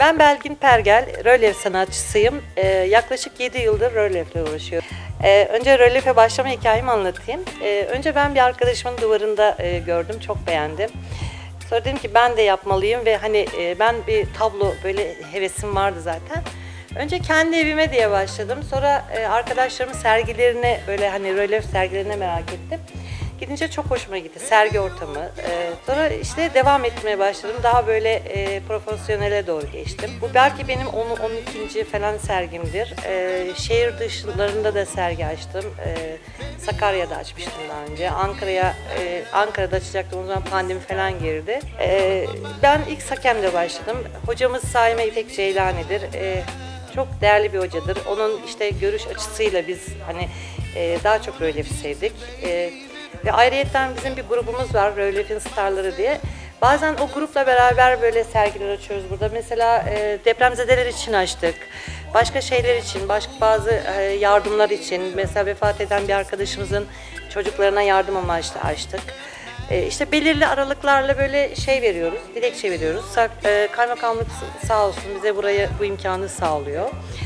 Ben Belgin Pergel, rölyef sanatçısıyım. Yaklaşık 7 yıldır rölyefle uğraşıyorum. Önce rölyefe başlama hikayemi anlatayım. Önce ben bir arkadaşımın duvarında gördüm, çok beğendim. Sonra dedim ki ben de yapmalıyım ve hani ben bir tablo böyle hevesim vardı zaten. Önce kendi evime diye başladım. Sonra arkadaşlarımın sergilerine böyle hani rölyef sergilerine merak ettim. Gidince çok hoşuma gitti sergi ortamı. Sonra işte devam etmeye başladım. Daha böyle profesyonele doğru geçtim. Bu belki benim 12. falan sergimdir. Şehir dışlarında da sergi açtım. Sakarya'da açmıştım daha önce. Ankara'da açacaktım. O zaman pandemi falan girdi. Ben ilk Sakem'de başladım. Hocamız Saime İpek Ceylani'dir. Çok değerli bir hocadır. Onun işte görüş açısıyla biz hani daha çok rölyefi sevdik. Ve ayrıyeten bizim bir grubumuz var, Rölyef'in Starları diye. Bazen o grupla beraber böyle sergiler açıyoruz burada. Mesela depremzedeler için açtık. Başka şeyler için, bazı yardımlar için. Mesela vefat eden bir arkadaşımızın çocuklarına yardım amaçlı açtık. İşte belirli aralıklarla böyle şey veriyoruz, dilekçe veriyoruz. Kaymakamlık sağ olsun bize bu imkanı sağlıyor.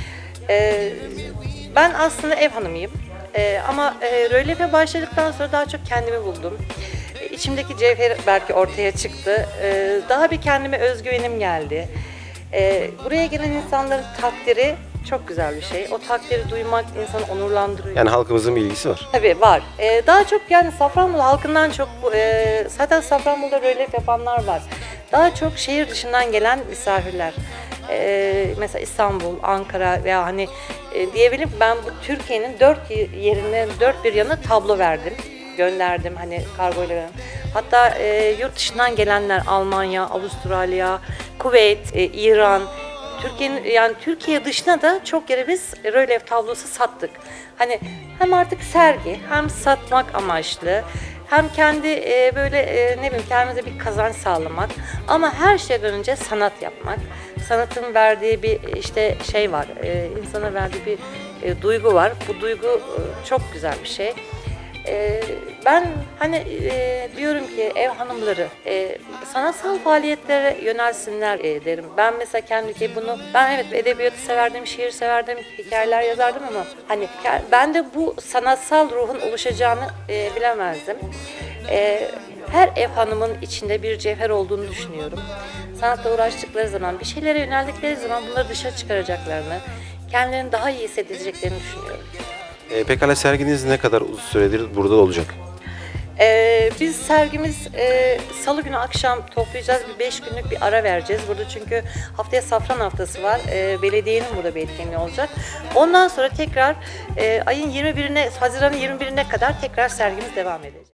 Ben aslında ev hanımıyım. Ama rölyefe başladıktan sonra daha çok kendimi buldum. İçimdeki cevher belki ortaya çıktı. Daha bir kendime özgüvenim geldi. Buraya gelen insanların takdiri çok güzel bir şey. O takdiri duymak insanı onurlandırıyor. Yani halkımızın bir ilgisi var. Tabii var. Daha çok yani Safranbolu halkından çok, zaten Safranbolu'da rölyef yapanlar var. Daha çok şehir dışından gelen misafirler. Mesela İstanbul, Ankara veya hani diyebilirim ben bu Türkiye'nin dört bir yanına tablo verdim, gönderdim hani kargoyla. Hatta yurt dışından gelenler Almanya, Avustralya, Kuveyt, İran, Türkiye dışına da çok yere biz rölyef tablosu sattık. Hani hem artık sergi hem satmak amaçlı. Hem kendi ne bileyim kendimize bir kazanç sağlamak ama her şeyden önce sanat yapmak. Sanatın verdiği bir işte şey var, insana verdiği bir duygu var. Bu duygu çok güzel bir şey. Ben hani diyorum ki ev hanımları sanatsal faaliyetlere yönelsinler derim. Ben mesela ben evet edebiyatı severdim, şiir severdim, hikayeler yazardım ama hani ben de bu sanatsal ruhun oluşacağını bilemezdim. Her ev hanımın içinde bir cevher olduğunu düşünüyorum. Sanatla uğraştıkları zaman, bir şeylere yöneldikleri zaman bunları dışarı çıkaracaklarını, kendilerini daha iyi hissedeceklerini düşünüyorum. Pekala serginiz ne kadar uzun süredir burada olacak? Biz sergimiz Salı günü akşam toplayacağız. 5 günlük bir ara vereceğiz burada çünkü haftaya Safran Haftası var. Belediyenin burada bir etkinliği olacak. Ondan sonra tekrar ayın 21'ine, Haziran'ın 21'ine kadar tekrar sergimiz devam edecek.